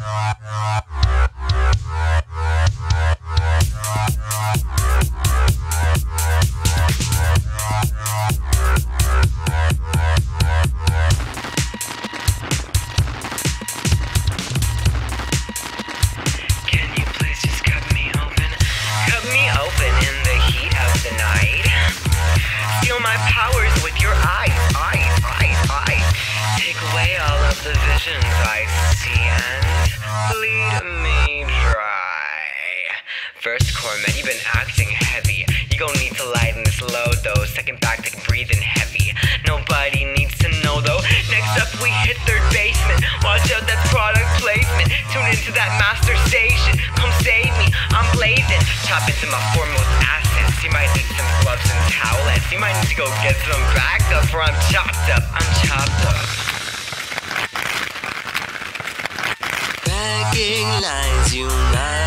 I see and bleed me dry. First core, man, you've been acting heavy. You gon' need to lighten this load though. Second back, take breathing heavy. Nobody needs to know though. Next up, we hit third basement. Watch out, that's product placement. Tune into that master station. Come save me, I'm blazing. Chop into my foremost assets. You might need some gloves and towelettes. You might need to go get some backup, or I'm chopped up. I'm chopped up. Begging lines unite.